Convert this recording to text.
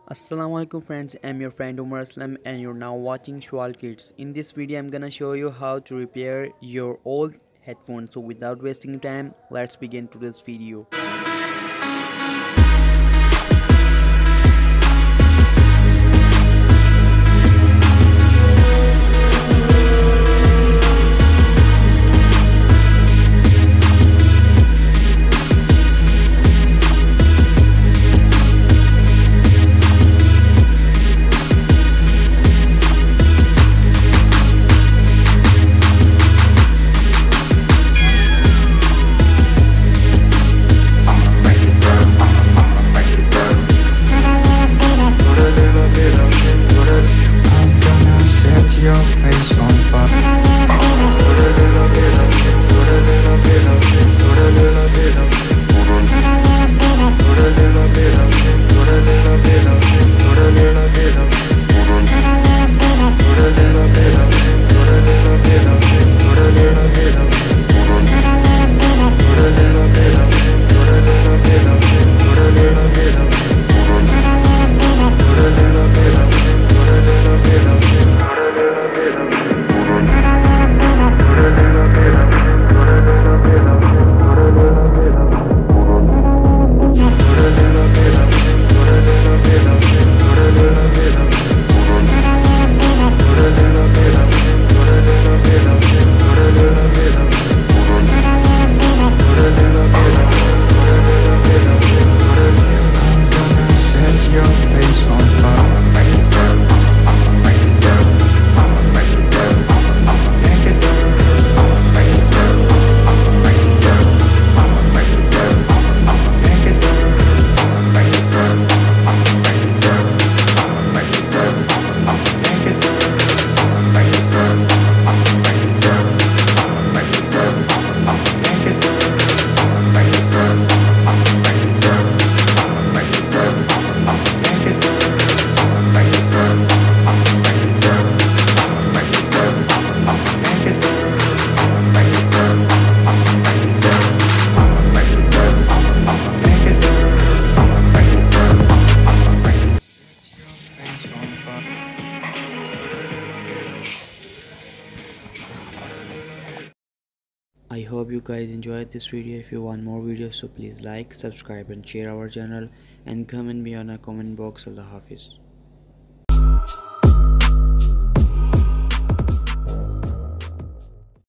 Assalamualaikum friends, I'm your friend Umar Aslam and you're now watching Shawal Kids. In this video I'm gonna show you how to repair your old headphones. So without wasting time, let's begin today's video. Your face on fire. Put a little bit of shit. Put a little bit of shit. Put a little bit of shit. Put a little bit of shit. Put a little bit of shit. Put a little bit of shit. Put a little bit of shit. Put a little bit of shit. Put a little bit of shit. Put a little bit of shit. Put a little bit of shit. Put a little bit of shit. Put a little bit of shit. Put a little bit of shit. Set your face on fire. I hope you guys enjoyed this video. If you want more videos, so please like, subscribe and share our channel and comment me on a comment box. Allah Hafiz.